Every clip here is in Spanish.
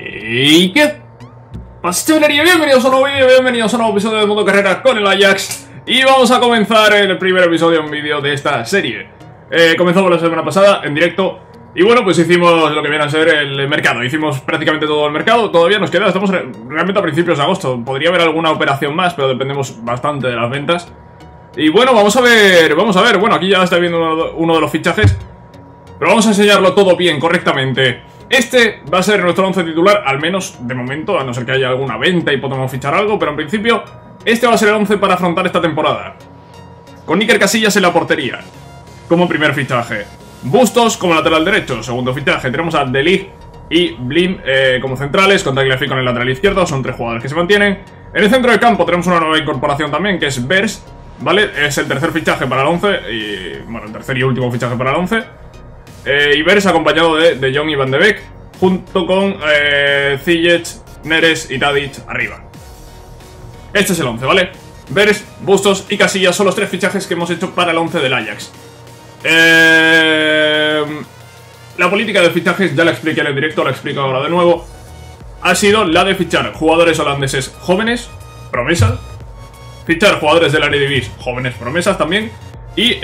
¿Y qué pasa, chavalería? Bienvenidos a un nuevo vídeo, bienvenidos a un nuevo episodio de Mundo Carreras con el Ajax. Y vamos a comenzar el primer episodio en vídeo de esta serie. Comenzamos la semana pasada en directo. Y bueno, pues hicimos lo que viene a ser el mercado. Hicimos prácticamente todo el mercado. Todavía nos queda, estamos realmente a principios de agosto. Podría haber alguna operación más, pero dependemos bastante de las ventas. Y bueno, vamos a ver. Bueno, aquí ya está viendo uno de los fichajes, pero vamos a enseñarlo todo bien, correctamente. Este va a ser nuestro 11 titular, al menos de momento, a no ser que haya alguna venta y podamos fichar algo, pero en principio este va a ser el 11 para afrontar esta temporada. Con Iker Casillas en la portería, como primer fichaje. Bustos como lateral derecho, segundo fichaje. Tenemos a De Ligt y Blim como centrales, con Tagliafico en el lateral izquierdo, son tres jugadores que se mantienen. En el centro del campo tenemos una nueva incorporación también, que es Vers, ¿vale? Es el tercer fichaje para el 11, y bueno, el tercer y último fichaje para el 11. Y Vers acompañado de Jong y Van de Beek, junto con Ziyech, Neres y Tadic arriba. Este es el 11, ¿vale? Vers, Bustos y Casillas son los tres fichajes que hemos hecho para el 11 del Ajax. La política de fichajes ya la expliqué en el directo, la explico ahora de nuevo. Ha sido la de fichar jugadores holandeses jóvenes, promesas. Fichar jugadores del Eredivisie, jóvenes promesas también. Y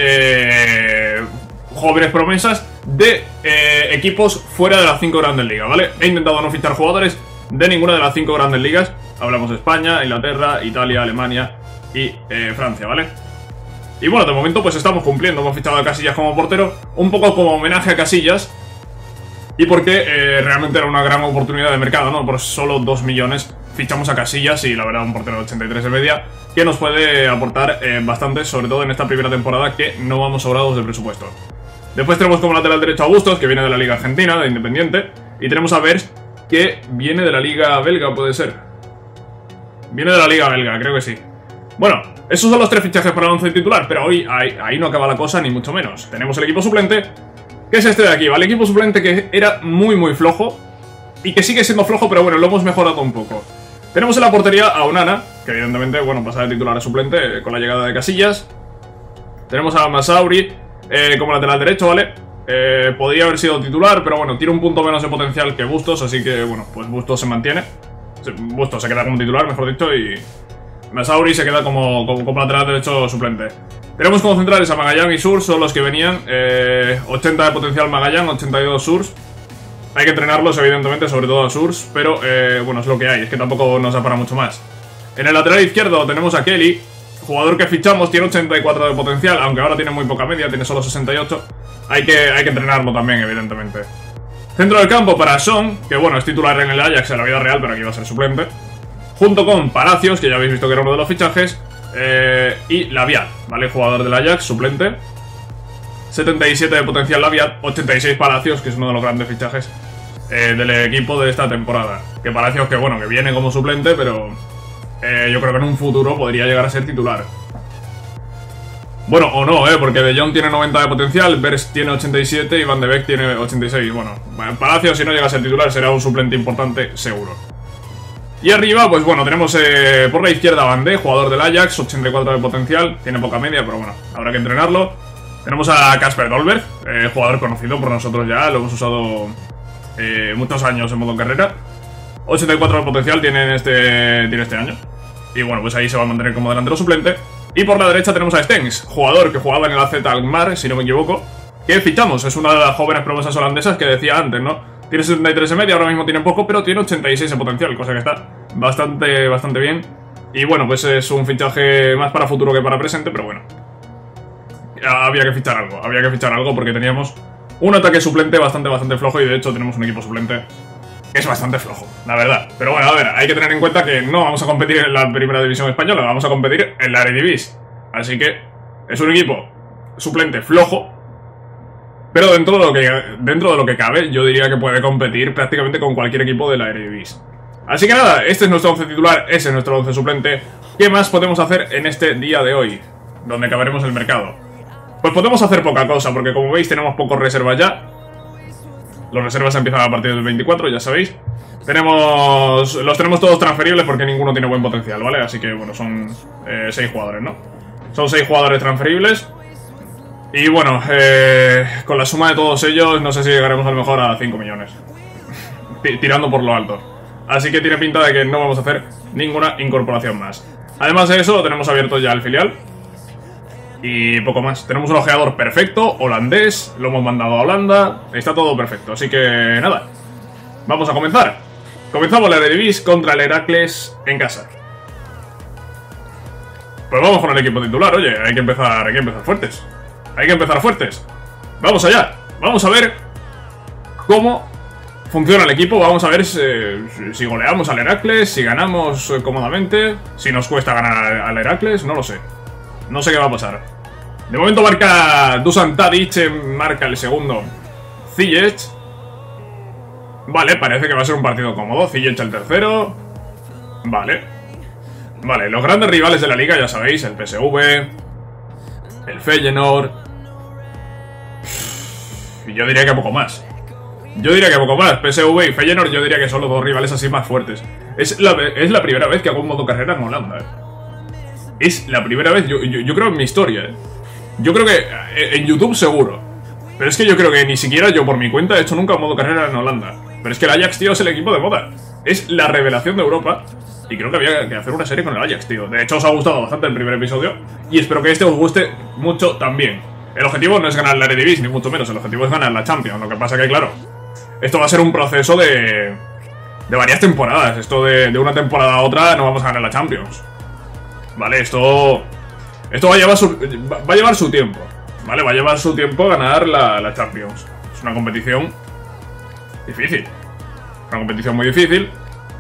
jóvenes promesas de equipos fuera de las 5 grandes ligas, ¿vale? He intentado no fichar jugadores de ninguna de las 5 grandes ligas. Hablamos de España, Inglaterra, Italia, Alemania y Francia, ¿vale? Y bueno, de momento pues estamos cumpliendo. Hemos fichado a Casillas como portero, un poco como homenaje a Casillas, y porque realmente era una gran oportunidad de mercado, ¿no? Por solo 2 millones fichamos a Casillas, y la verdad un portero de 83 de media que nos puede aportar bastante, sobre todo en esta primera temporada que no vamos sobrados de presupuesto. Después tenemos como lateral derecho a Bustos, que viene de la Liga Argentina, de Independiente. Y tenemos a Vers, que viene de la Liga Belga, puede ser. Viene de la Liga Belga, creo que sí. Bueno, esos son los tres fichajes para el 11 titular, pero hoy ahí no acaba la cosa, ni mucho menos. Tenemos el equipo suplente, que es este de aquí, ¿vale? Equipo suplente que era muy flojo, y que sigue siendo flojo, pero bueno, lo hemos mejorado un poco. Tenemos en la portería a Onana, que evidentemente, bueno, pasa de titular a suplente con la llegada de Casillas. Tenemos a Masauri como lateral derecho, ¿vale? Podría haber sido titular, pero bueno, tiene un punto menos de potencial que Bustos, así que bueno, pues Bustos se mantiene. Bustos se queda como titular, mejor dicho, y Masauri se queda como lateral derecho suplente. Tenemos como centrales a Magallán y Surs, son los que venían. 80 de potencial Magallán, 82 Surs. Hay que entrenarlos, evidentemente, sobre todo a Surs, pero bueno, es lo que hay, es que tampoco nos da para mucho más. En el lateral izquierdo tenemos a Kelly, jugador que fichamos, tiene 84 de potencial, aunque ahora tiene muy poca media, tiene solo 68. Hay que entrenarlo también, evidentemente. Centro del campo para Son, que bueno, es titular en el Ajax en la vida real, pero aquí va a ser suplente. Junto con Palacios, que ya habéis visto que era uno de los fichajes, y Labiat, ¿vale? Jugador del Ajax, suplente. 77 de potencial Labiat, 86 Palacios, que es uno de los grandes fichajes del equipo de esta temporada. Que Palacios, que bueno, que viene como suplente, pero yo creo que en un futuro podría llegar a ser titular. Bueno, o no, porque De Jong tiene 90 de potencial, Vers tiene 87 y Van de Beek tiene 86. Bueno, Palacios, si no llega a ser titular, será un suplente importante, seguro. Y arriba, pues bueno, tenemos por la izquierda a Van de, jugador del Ajax, 84 de potencial, tiene poca media, pero bueno, habrá que entrenarlo. Tenemos a Kasper Dolberg, jugador conocido por nosotros ya, lo hemos usado muchos años en modo carrera. 84 de potencial tiene este año. Y bueno, pues ahí se va a mantener como delantero suplente. Y por la derecha tenemos a Stengs, jugador que jugaba en el AZ Alkmaar, si no me equivoco, que fichamos, es una de las jóvenes promesas holandesas que decía antes, ¿no? Tiene 73 de media, ahora mismo tiene poco, pero tiene 86 de potencial, cosa que está bastante bien. Y bueno, pues es un fichaje más para futuro que para presente, pero bueno. Había que fichar algo porque teníamos un ataque suplente bastante flojo, y de hecho tenemos un equipo suplente que es bastante flojo, la verdad. Pero bueno, a ver, hay que tener en cuenta que no vamos a competir en la primera división española, vamos a competir en la Eredivisie. Así que es un equipo suplente flojo, pero dentro de lo que cabe, yo diría que puede competir prácticamente con cualquier equipo de la Eredivisie. Así que nada, este es nuestro 11 titular, ese es nuestro 11 suplente. ¿Qué más podemos hacer en este día de hoy, donde acabaremos el mercado? Pues podemos hacer poca cosa, porque como veis tenemos pocos reservas ya. Los reservas empiezan a partir del 24, ya sabéis. Los tenemos todos transferibles porque ninguno tiene buen potencial, ¿vale? Así que bueno, son 6 jugadores, ¿no? Son 6 jugadores transferibles. Y bueno, con la suma de todos ellos, no sé si llegaremos a lo mejor a 5 millones. tirando por lo alto. Así que tiene pinta de que no vamos a hacer ninguna incorporación más. Además de eso, tenemos abierto ya el filial. Y poco más. Tenemos un ojeador perfecto, holandés, lo hemos mandado a Holanda, está todo perfecto. Así que nada, vamos a comenzar. Comenzamos la Eredivisie contra el Heracles en casa. Pues vamos con el equipo titular, oye, hay que empezar fuertes. Hay que empezar fuertes. Vamos allá, vamos a ver cómo funciona el equipo, vamos a ver si goleamos al Heracles, si ganamos cómodamente, si nos cuesta ganar al Heracles, no lo sé. No sé qué va a pasar. De momento marca Dusan Tadic, marca el segundo Ziyech. Vale, parece que va a ser un partido cómodo. Ziyech el tercero. Vale. Vale, los grandes rivales de la liga, ya sabéis, el PSV, el Feyenoord. Yo diría que poco más. PSV y Feyenoord yo diría que son los dos rivales así más fuertes. Es la primera vez que hago un modo carrera en Holanda, Es la primera vez, yo creo en mi historia, Yo creo que en YouTube seguro. Pero es que yo creo que ni siquiera yo por mi cuenta he hecho nunca un modo carrera en Holanda. Pero es que el Ajax, tío, es el equipo de moda. Es la revelación de Europa. Y creo que había que hacer una serie con el Ajax, tío. De hecho, os ha gustado bastante el primer episodio. Y espero que este os guste mucho también. El objetivo no es ganar la Eredivisie, ni mucho menos. El objetivo es ganar la Champions. Lo que pasa que, claro, esto va a ser un proceso de varias temporadas. Esto de una temporada a otra no vamos a ganar la Champions. Vale, esto va a llevar su tiempo. Vale, va a llevar su tiempo ganar la Champions. Es una competición difícil. Una competición muy difícil.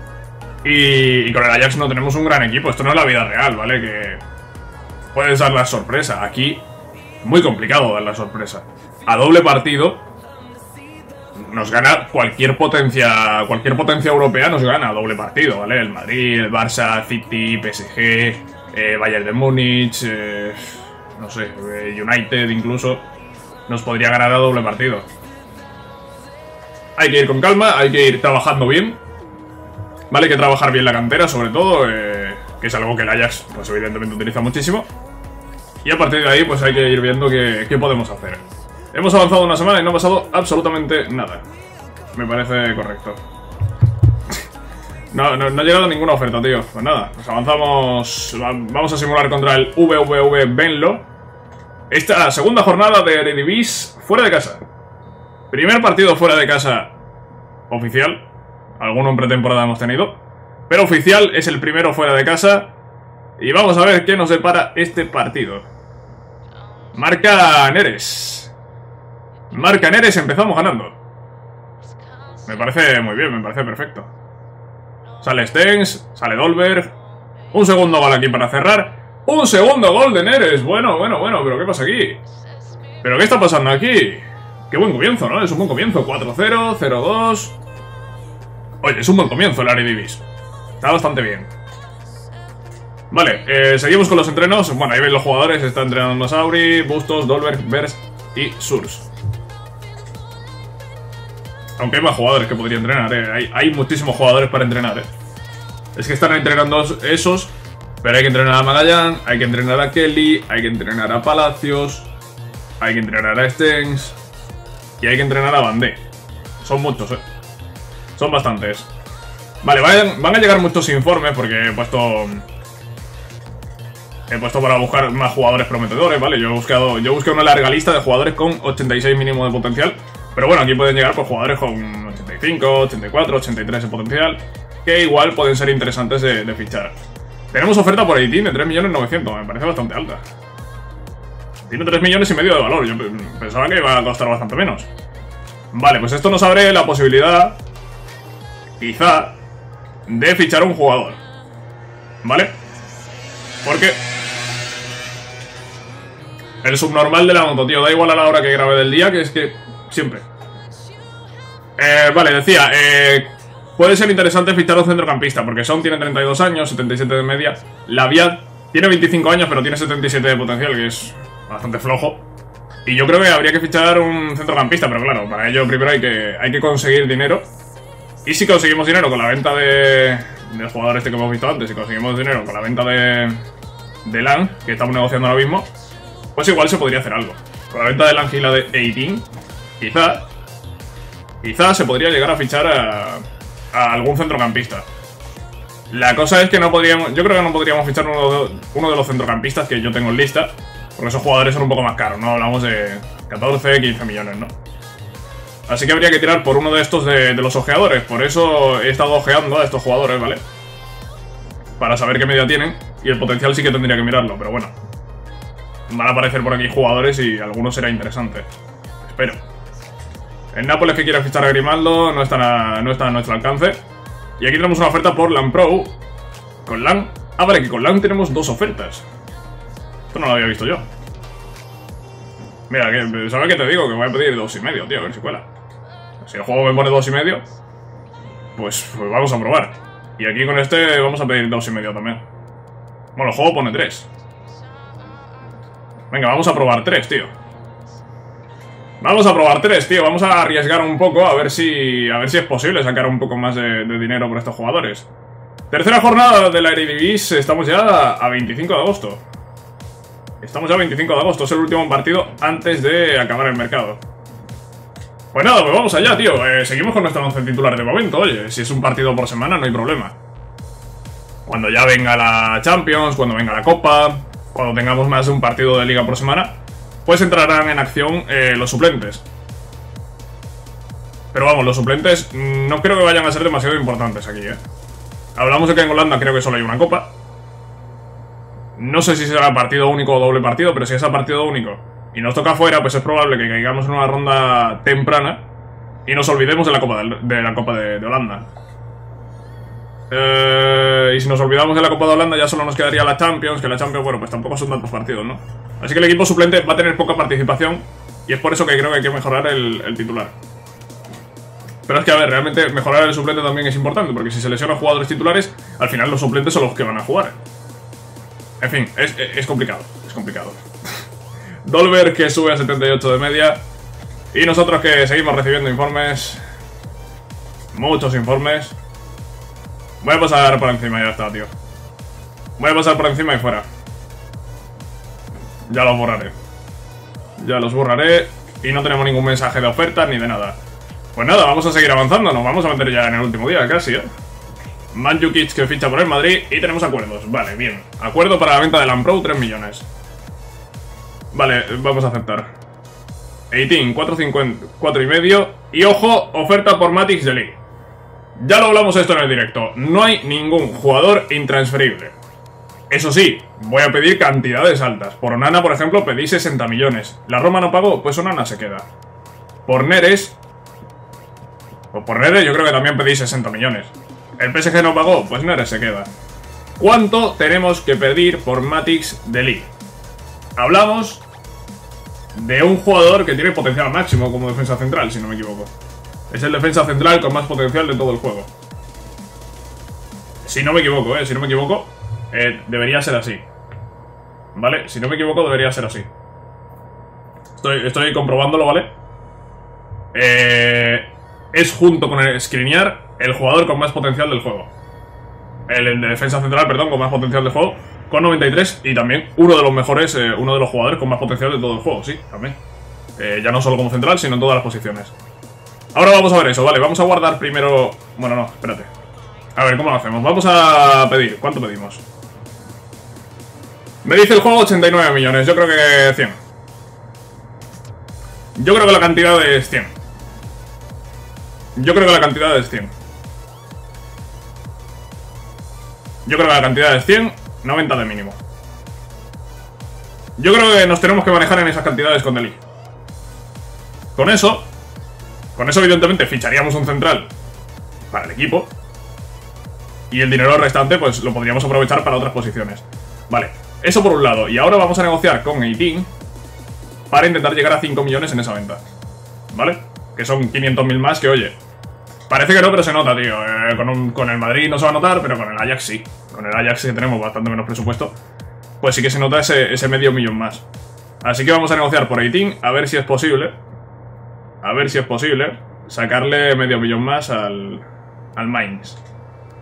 Y con el Ajax no tenemos un gran equipo. Esto no es la vida real, ¿vale? Que puedes dar la sorpresa. Aquí, muy complicado dar la sorpresa. A doble partido nos gana cualquier potencia europea, nos gana a doble partido, ¿vale? El Madrid, el Barça, City, PSG, Bayern de Múnich, no sé, United incluso, nos podría ganar a doble partido. Hay que ir con calma, hay que ir trabajando bien, ¿vale? Hay que trabajar bien la cantera, sobre todo, que es algo que el Ajax, pues evidentemente utiliza muchísimo. Y a partir de ahí, pues hay que ir viendo qué podemos hacer. Hemos avanzado una semana y no ha pasado absolutamente nada. Me parece correcto. No ha llegado ninguna oferta, tío. Pues nada, pues avanzamos. Vamos a simular contra el VVV Venlo. Esta segunda jornada de Eredivisie fuera de casa. Primer partido fuera de casa oficial. Alguno en pretemporada hemos tenido, pero oficial es el primero fuera de casa. Y vamos a ver qué nos depara este partido. Marca Neres. Marca Neres, empezamos ganando. Me parece muy bien, me parece perfecto. Sale Stengs, sale Dolberg. Un segundo gol aquí para cerrar. ¡Un segundo gol de Neres! Bueno, pero ¿qué pasa aquí? ¿Pero qué está pasando aquí? Qué buen comienzo, ¿no? Es un buen comienzo. 4-0, 0-2. Oye, es un buen comienzo el Eredivisie. Está bastante bien. Vale, seguimos con los entrenos. Bueno, ahí veis los jugadores. Está entrenando Masauri, Bustos, Dolberg, Vers y Surs. Aunque hay más jugadores que podría entrenar, hay muchísimos jugadores para entrenar, Es que están entrenando esos, pero hay que entrenar a Magallán, hay que entrenar a Kelly, hay que entrenar a Palacios, hay que entrenar a Stengs y hay que entrenar a Bandé. Son muchos, Son bastantes. Vale, van a llegar muchos informes porque he puesto para buscar más jugadores prometedores, ¿vale? Yo busqué una larga lista de jugadores con 86 mínimo de potencial. Pero bueno, aquí pueden llegar pues jugadores con 85, 84, 83 de potencial, que igual pueden ser interesantes de fichar. Tenemos oferta por Eitin de 3.900.000, me parece bastante alta. Tiene 3,5 millones de valor, yo pensaba que iba a costar bastante menos. Vale, pues esto nos abre la posibilidad, quizá, de fichar a un jugador. ¿Vale? Porque el subnormal de la moto, tío, da igual a la hora que grabe del día, que es que siempre. Vale, decía, puede ser interesante fichar a un centrocampista, porque tiene 32 años, 77 de media. Laviat tiene 25 años, pero tiene 77 de potencial, que es bastante flojo. Y yo creo que habría que fichar un centrocampista, pero claro, para ello primero hay que conseguir dinero. Y si conseguimos dinero con la venta del jugador este que hemos visto antes, si conseguimos dinero con la venta de Lang, que estamos negociando ahora mismo, pues igual se podría hacer algo. Con la venta de Lang y la de Eitin, quizás quizás se podría llegar a fichar a algún centrocampista. La cosa es que no podríamos... Yo creo que no podríamos fichar uno de los centrocampistas que yo tengo en lista, porque esos jugadores son un poco más caros, ¿no? Hablamos de 14, 15 millones, ¿no? Así que habría que tirar por uno de estos de los ojeadores. Por eso he estado ojeando a estos jugadores, ¿vale? Para saber qué media tienen. Y el potencial sí que tendría que mirarlo, pero bueno. Van a aparecer por aquí jugadores y algunos será interesante. Espero. El Nápoles que quiere fichar a Grimaldo no está a nuestro alcance. Y aquí tenemos una oferta por LAN Pro. Con LAN... Ah, vale, que con LAN tenemos 2 ofertas. Esto no lo había visto yo. Mira, ¿sabes qué te digo? Que voy a pedir 2,5, tío, a ver si cuela. Si el juego me pone 2,5, pues vamos a probar. Y aquí con este vamos a pedir 2,5 también. Bueno, el juego pone 3. Venga, vamos a probar 3, tío. Vamos a probar 3, tío. Vamos a arriesgar un poco a ver si es posible sacar un poco más de dinero por estos jugadores. Tercera jornada de la Eredivisie. Estamos ya a 25 de agosto. Estamos ya a 25 de agosto. Es el último partido antes de acabar el mercado. Pues nada, pues vamos allá, tío. Seguimos con nuestro 11 titular de momento. Oye, si es un partido por semana no hay problema. Cuando ya venga la Champions, cuando venga la Copa, cuando tengamos más de un partido de Liga por semana, pues entrarán en acción los suplentes. Pero vamos, los suplentes no creo que vayan a ser demasiado importantes aquí, ¿eh? Hablamos de que en Holanda creo que solo hay una Copa. No sé si será partido único o doble partido, pero si es a partido único y nos toca afuera, pues es probable que caigamos en una ronda temprana y nos olvidemos de la Copa de Holanda. Y si nos olvidamos de la Copa de Holanda ya solo nos quedaría la Champions, que la Champions, bueno, pues tampoco son tantos partidos, ¿no? Así que el equipo suplente va a tener poca participación y es por eso que creo que hay que mejorar el titular. Pero es que, a ver, realmente mejorar el suplente también es importante, porque si se lesionan jugadores titulares, al final los suplentes son los que van a jugar. En fin, es complicado, es complicado. Dolberg que sube a 78 de media. Y nosotros que seguimos recibiendo informes. Muchos informes. Voy a pasar por encima y ya está, tío. Voy a pasar por encima y fuera. Ya los borraré. Ya los borraré. Y no tenemos ningún mensaje de ofertas ni de nada. Pues nada, vamos a seguir avanzando. Nos vamos a meter ya en el último día, casi, ¿eh? Mandzukic que ficha por el Madrid y tenemos acuerdos. Vale, bien. Acuerdo para la venta de LAN Pro, 3 millones. Vale, vamos a aceptar. 18, 4,5. Y ojo, oferta por Matix de Ligt. Ya lo hablamos esto en el directo. No hay ningún jugador intransferible. Eso sí, voy a pedir cantidades altas. Por Onana, por ejemplo, pedí 60 millones. La Roma no pagó, pues Onana se queda. Por Neres... Pues por Neres yo creo que también pedí 60 millones. El PSG no pagó, pues Neres se queda. ¿Cuánto tenemos que pedir por Matix de Ligt? Hablamos de un jugador que tiene potencial máximo como defensa central, si no me equivoco. Es el defensa central con más potencial de todo el juego. Si no me equivoco, si no me equivoco, debería ser así. ¿Vale? Si no me equivoco, debería ser así. Estoy comprobándolo, ¿vale? Es junto con el Skriniar el jugador con más potencial del juego. El de defensa central, perdón, con más potencial del juego, con 93, y también uno de los mejores, uno de los jugadores con más potencial de todo el juego, sí, también. Ya no solo como central, sino en todas las posiciones. Ahora vamos a ver eso, vale, vamos a guardar primero... Bueno, no, espérate. A ver, ¿cómo lo hacemos? Vamos a pedir, ¿cuánto pedimos? Me dice el juego 89 millones, yo creo que 100. Yo creo que la cantidad es 100. Yo creo que la cantidad es 100. Yo creo que la cantidad es 100, 90 de mínimo. Yo creo que nos tenemos que manejar en esas cantidades con De Ligt. Con eso evidentemente ficharíamos un central para el equipo. Y el dinero restante pues lo podríamos aprovechar para otras posiciones. Vale, eso por un lado. Y ahora vamos a negociar con 18 para intentar llegar a 5 millones en esa venta. ¿Vale? Que son 500.000 más que, oye, parece que no, pero se nota, tío. Con el Madrid no se va a notar, pero con el Ajax sí. Con el Ajax que tenemos bastante menos presupuesto, pues sí que se nota ese medio millón más. Así que vamos a negociar por 18, a ver si es posible. A ver si es posible sacarle medio millón más al Mainz.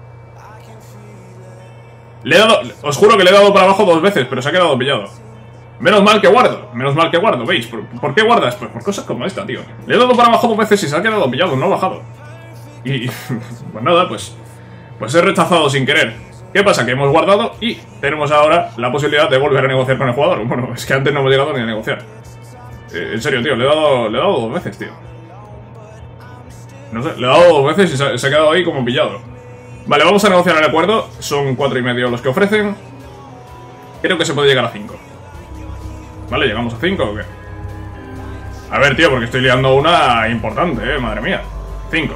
Le he dado, os juro que le he dado para abajo 2 veces, pero se ha quedado pillado. Menos mal que guardo, ¿veis? ¿Por qué guardas? Pues por cosas como esta, tío. Le he dado para abajo 2 veces y se ha quedado pillado, no ha bajado. Y pues nada, pues he rechazado sin querer. ¿Qué pasa? Que hemos guardado y tenemos ahora la posibilidad de volver a negociar con el jugador. Bueno, es que antes no hemos llegado ni a negociar. En serio, tío, le he dado 2 veces, tío. No sé, le he dado 2 veces y se ha quedado ahí como pillado. Vale, vamos a negociar el acuerdo. Son 4,5 los que ofrecen. Creo que se puede llegar a 5. Vale, ¿llegamos a 5 o qué? A ver, tío, porque estoy liando una importante, madre mía. 5.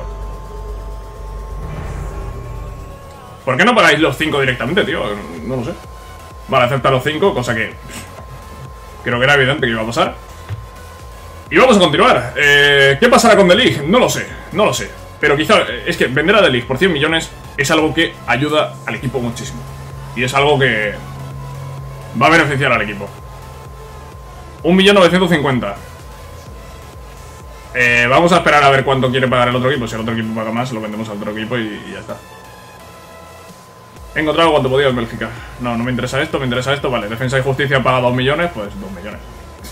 ¿Por qué no pagáis los 5 directamente, tío? No lo sé. Vale, acepta los 5, cosa que creo que era evidente que iba a pasar. Y vamos a continuar. ¿Qué pasará con The League? No lo sé, no lo sé. Pero quizá, es que vender a The League por 100 millones es algo que ayuda al equipo muchísimo. Y es algo que va a beneficiar al equipo. 1.950.000. Vamos a esperar a ver cuánto quiere pagar el otro equipo. Si el otro equipo paga más, lo vendemos al otro equipo y ya está. He encontrado cuánto podía en Bélgica. No, no me interesa esto, me interesa esto. Vale, Defensa y Justicia paga 2 millones, pues 2 millones.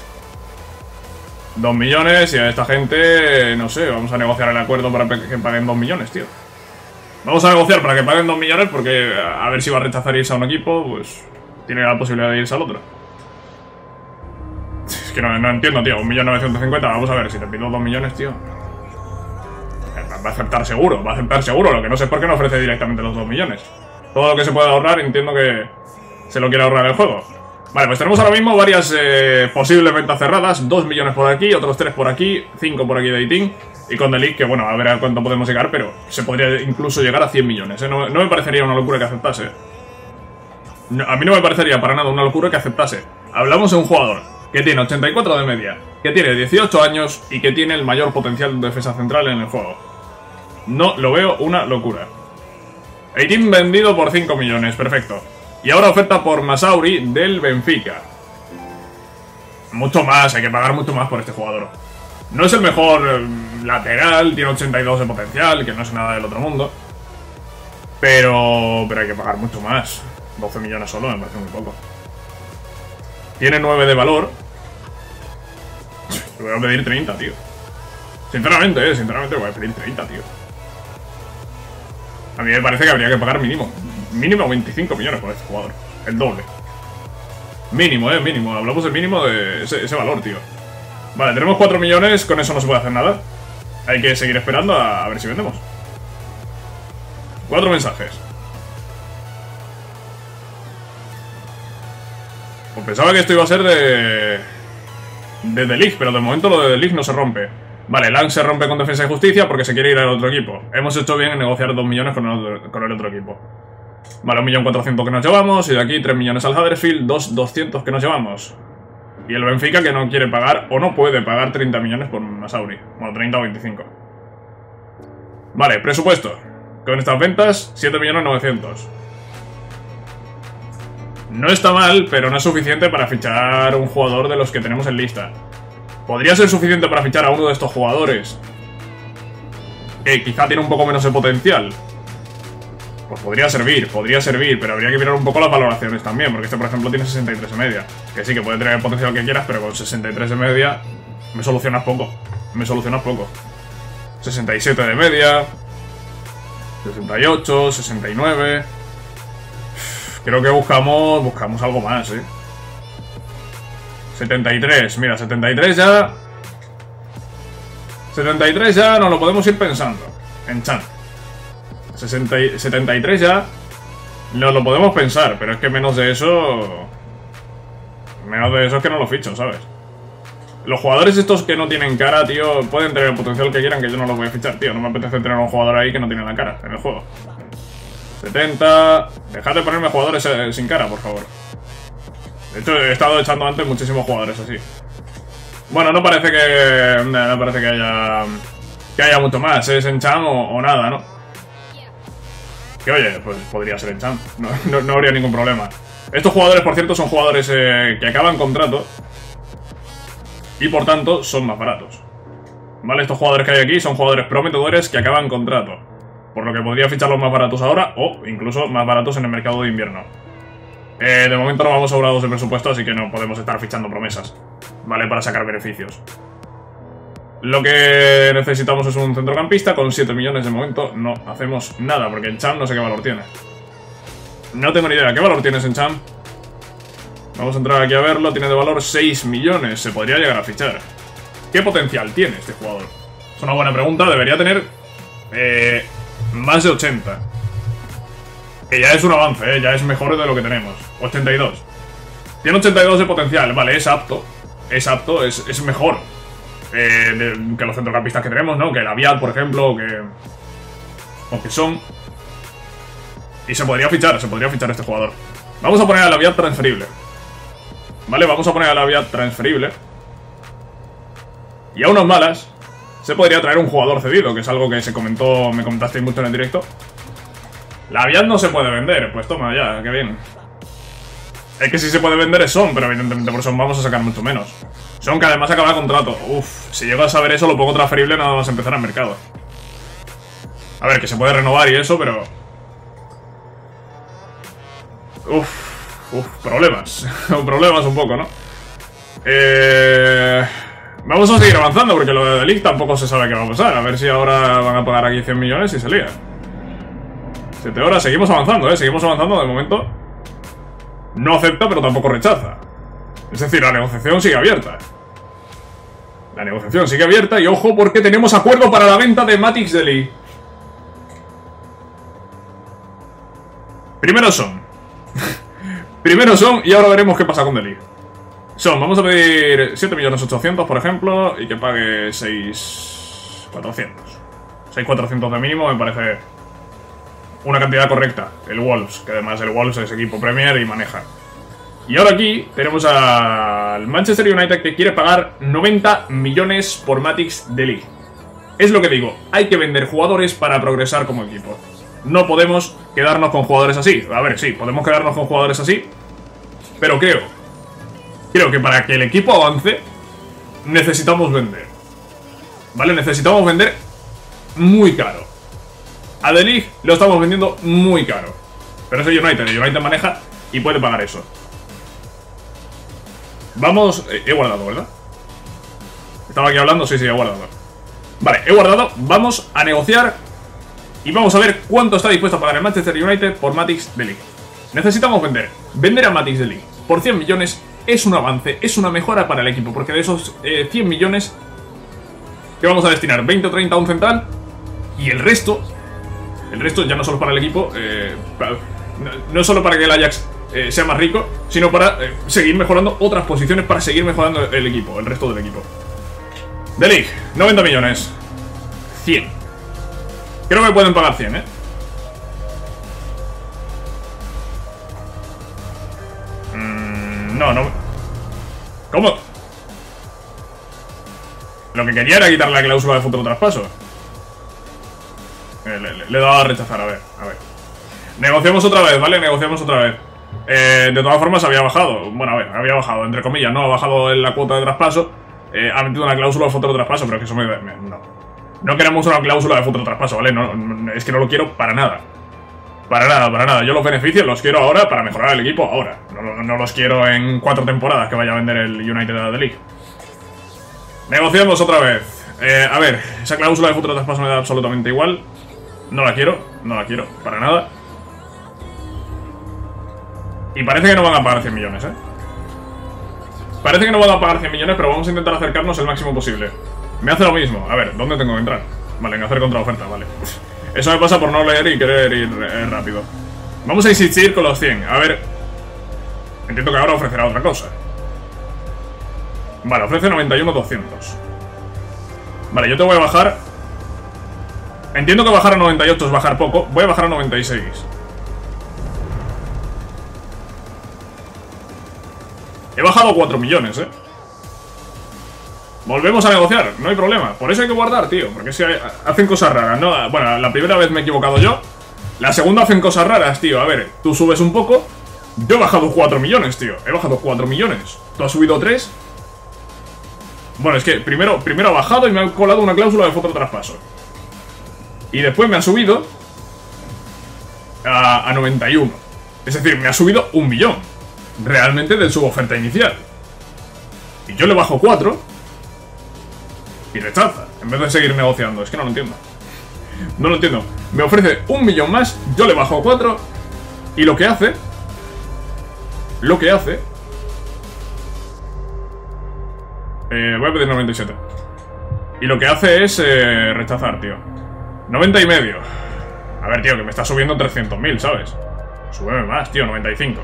2 millones y a esta gente, no sé, vamos a negociar el acuerdo para que paguen 2 millones, tío. Vamos a negociar para que paguen 2 millones porque a ver si va a rechazar irse a un equipo, pues tiene la posibilidad de irse al otro. Es que no entiendo, tío. 1.950.000, vamos a ver, si te pido 2 millones, tío. Va a aceptar seguro, va a aceptar seguro. Lo que no sé es por qué no ofrece directamente los 2 millones. Todo lo que se puede ahorrar, entiendo que se lo quiere ahorrar el juego. Vale, pues tenemos ahora mismo varias posibles ventas cerradas. 2 millones por aquí, otros 3 por aquí, 5 por aquí de Itin. Y con The League, que bueno, a ver a cuánto podemos llegar, pero se podría incluso llegar a 100 millones. No me parecería una locura que aceptase. A mí no me parecería para nada una locura que aceptase. Hablamos de un jugador que tiene 84 de media, que tiene 18 años y que tiene el mayor potencial de defensa central en el juego. No lo veo una locura. Itin vendido por 5 millones, perfecto. Y ahora oferta por Masauri del Benfica. Mucho más, hay que pagar mucho más por este jugador. No es el mejor lateral, tiene 82 de potencial, que no es nada del otro mundo. Pero hay que pagar mucho más. 12 millones solo me parece muy poco. Tiene 9 de valor. Le voy a pedir 30, tío. Sinceramente voy a pedir 30, tío. A mí me parece que habría que pagar mínimo 25 millones por este jugador. El doble. Mínimo, mínimo. Hablamos del mínimo de ese valor, tío. Vale, tenemos 4 millones. Con eso no se puede hacer nada. Hay que seguir esperando a ver si vendemos. 4 mensajes. Pues pensaba que esto iba a ser de The League, pero de momento lo de The League no se rompe. Vale, Lang se rompe con Defensa y Justicia porque se quiere ir al otro equipo. Hemos hecho bien en negociar 2 millones con el otro equipo. Vale, 1.400.000 que nos llevamos. Y de aquí 3 millones al Huddersfield, 2.200.000 que nos llevamos. Y el Benfica que no quiere pagar o no puede pagar 30 millones por Masauri. Bueno, 30 o 25. Vale, presupuesto. Con estas ventas, 7.900.000. No está mal, pero no es suficiente para fichar un jugador de los que tenemos en lista. Podría ser suficiente para fichar a uno de estos jugadores que quizá tiene un poco menos de potencial. Pues podría servir, pero habría que mirar un poco las valoraciones también, porque este, por ejemplo, tiene 63 de media. Que sí, que puede tener el potencial que quieras, pero con 63 de media me solucionas poco. 67 de media, 68, 69... Creo que buscamos algo más, 73, mira, 73 ya... 73 ya nos lo podemos ir pensando. En Chan. 73 ya nos lo podemos pensar, pero es que menos de eso... Menos de eso es que no lo ficho, ¿sabes? Los jugadores estos que no tienen cara, tío, pueden tener el potencial que quieran, que yo no los voy a fichar, tío. No me apetece tener un jugador ahí que no tiene la cara en el juego. 70... Dejad de ponerme jugadores sin cara, por favor. De hecho, he estado echando antes muchísimos jugadores así. Bueno, no parece que... No parece que haya mucho más. Es Encham o nada, ¿no? Que oye, pues podría ser Encham. No habría ningún problema. Estos jugadores, por cierto, son jugadores que acaban contrato. Y por tanto, son más baratos. ¿Vale? Estos jugadores que hay aquí son jugadores prometedores que acaban contrato. Por lo que podría ficharlos más baratos ahora o incluso más baratos en el mercado de invierno. De momento no vamos sobrados de presupuesto, así que no podemos estar fichando promesas, ¿vale? Para sacar beneficios. Lo que necesitamos es un centrocampista. Con 7 millones de momento no hacemos nada, porque en Cham no sé qué valor tiene. No tengo ni idea. ¿Qué valor tienes en Cham? Vamos a entrar aquí a verlo. Tiene de valor 6 millones. Se podría llegar a fichar. ¿Qué potencial tiene este jugador? Es una buena pregunta. Debería tener más de 80. Que ya es un avance, ya es mejor de lo que tenemos. 82. Tiene 82 de potencial. Vale, es apto. Es apto, es mejor que los centrocampistas que tenemos, ¿no? Que el Aviat, por ejemplo, o que son. Y se podría fichar este jugador. Vamos a poner al Aviat transferible. Vale, vamos a poner al Aviat transferible. Y a unas malas se podría traer un jugador cedido, que es algo que me comentasteis mucho en el directo. La Aviat no se puede vender, pues toma ya, qué bien. Es que si se puede vender es Son, pero evidentemente por Son vamos a sacar mucho menos. Son que además acaba el contrato. Uf, si llego a saber eso lo pongo transferible nada más empezar al mercado. A ver, que se puede renovar y eso, pero... problemas. Problemas un poco, ¿no? Vamos a seguir avanzando porque lo de League tampoco se sabe qué va a pasar. A ver si ahora van a pagar aquí 100 millones y se lía. 7 horas, seguimos avanzando, seguimos avanzando de momento. No acepta, pero tampoco rechaza. Es decir, la negociación sigue abierta. La negociación sigue abierta y ojo porque tenemos acuerdo para la venta de Matix de League. Primero Son. Primero Son y ahora veremos qué pasa con The League. Son, vamos a pedir 7.800.000, por ejemplo, y que pague 6.400. 6.400 de mínimo me parece una cantidad correcta. El Wolves, que además el Wolves es equipo Premier y maneja. Y ahora aquí tenemos al Manchester United que quiere pagar 90 millones por Matix de League. Es lo que digo, hay que vender jugadores para progresar como equipo. No podemos quedarnos con jugadores así. A ver, sí, podemos quedarnos con jugadores así, pero creo que para que el equipo avance necesitamos vender. ¿Vale? Necesitamos vender muy caro. A The League lo estamos vendiendo muy caro. Pero es el United maneja y puede pagar eso. Vamos... he guardado, ¿verdad? Estaba aquí hablando, sí, he guardado. Vale, he guardado, vamos a negociar y vamos a ver cuánto está dispuesto a pagar el Manchester United por Matix de League. Necesitamos vender. Vender a Matix de League por 100 millones es un avance, es una mejora para el equipo, porque de esos 100 millones que vamos a destinar 20 o 30 a un central y el resto ya no solo para el equipo, no solo para que el Ajax sea más rico, sino para seguir mejorando otras posiciones, para seguir mejorando el equipo, el resto del equipo. The League, 90 millones. 100. Creo que pueden pagar 100, No. ¿Cómo? Lo que quería era quitarle la cláusula de futuro traspaso. Le he dado a rechazar, a ver. Negociamos otra vez, ¿vale? Negociamos otra vez. De todas formas había bajado. Bueno, a ver, había bajado, entre comillas, no ha bajado en la cuota de traspaso. Ha metido una cláusula de futuro traspaso, pero es que eso no queremos una cláusula de futuro traspaso, ¿vale? No, es que no lo quiero para nada. Para nada. Yo los beneficios los quiero ahora para mejorar el equipo ahora. No los quiero en 4 temporadas que vaya a vender el United de The League. Negociamos otra vez. A ver, esa cláusula de futuro traspaso me da absolutamente igual. No la quiero, para nada. Y parece que no van a pagar 100 millones, Parece que no van a pagar 100 millones, pero vamos a intentar acercarnos el máximo posible. Me hace lo mismo. A ver, ¿dónde tengo que entrar? Vale, en hacer contraoferta, vale. Eso me pasa por no leer y querer ir rápido. Vamos a insistir con los 100. A ver. Entiendo que ahora ofrecerá otra cosa. Vale, ofrece 91.200. Vale, yo te voy a bajar. Entiendo que bajar a 98 es bajar poco. Voy a bajar a 96. He bajado 4 millones, Volvemos a negociar, no hay problema. Por eso hay que guardar, tío, porque si hacen cosas raras, ¿no? Bueno, la primera vez me he equivocado yo. La segunda hacen cosas raras, tío. A ver, tú subes un poco. Yo he bajado 4 millones, tío. He bajado 4 millones. Tú has subido 3. Bueno, es que primero ha bajado y me ha colado una cláusula de futuro traspaso. Y después me ha subido a 91. Es decir, me ha subido 1 millón. realmente de su oferta inicial. Y yo le bajo 4 y rechaza, en vez de seguir negociando. Es que no lo entiendo. No lo entiendo. Me ofrece 1 millón más, yo le bajo 4 y lo que hace... voy a pedir 97. Y lo que hace es rechazar, tío. 90 y medio. A ver, tío, que me está subiendo 300.000, ¿sabes? Súbeme más, tío, 95.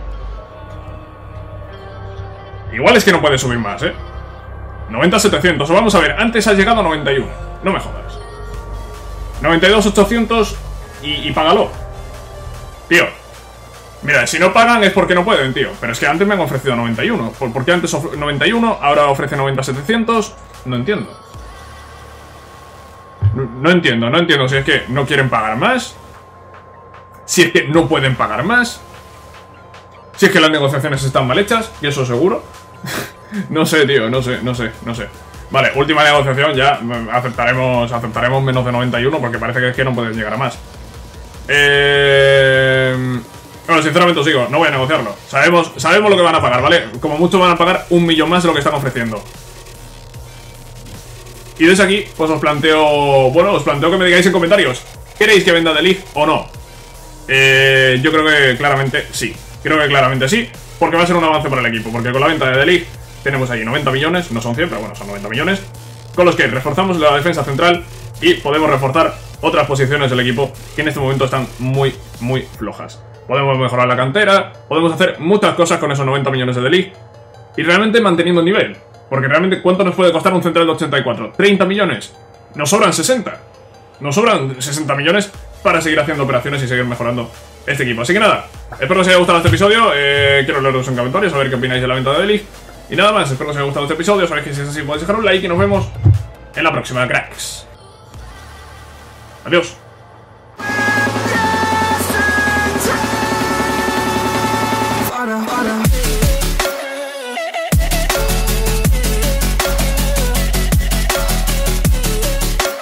Igual es que no puede subir más, 90-700, o vamos a ver, antes ha llegado a 91. No me jodas. 92-800 y págalo. Tío. Mira, si no pagan es porque no pueden, tío. Pero es que antes me han ofrecido 91. ¿Por qué antes 91? Ahora ofrece 90-700. No entiendo. No entiendo si es que no quieren pagar más. Si es que no pueden pagar más. Si es que las negociaciones están mal hechas, y eso seguro. No sé, tío, no sé. Vale, última negociación, ya aceptaremos menos de 91 porque parece que es que no pueden llegar a más. Bueno, sinceramente os digo, no voy a negociarlo. Sabemos lo que van a pagar, ¿vale? Como mucho van a pagar 1 millón más de lo que están ofreciendo. Y desde aquí, pues os planteo que me digáis en comentarios, ¿queréis que venda De Ligt o no? Yo creo que claramente sí. Porque va a ser un avance para el equipo. Porque con la venta de De Ligt tenemos ahí 90 millones, no son 100, pero bueno, son 90 millones. Con los que reforzamos la defensa central y podemos reforzar otras posiciones del equipo que en este momento están muy, muy flojas. Podemos mejorar la cantera, podemos hacer muchas cosas con esos 90 millones de De Ligt y realmente manteniendo el nivel. Porque realmente, ¿cuánto nos puede costar un central de 84? ¿30 millones? Nos sobran 60. Nos sobran 60 millones para seguir haciendo operaciones y seguir mejorando este equipo. Así que nada, espero que os haya gustado este episodio. Quiero leeros en comentarios, a ver qué opináis de la venta de De Ligt. Y nada más, espero que os haya gustado este episodio. Sabéis que si es así podéis dejar un like y nos vemos en la próxima, cracks. Adiós.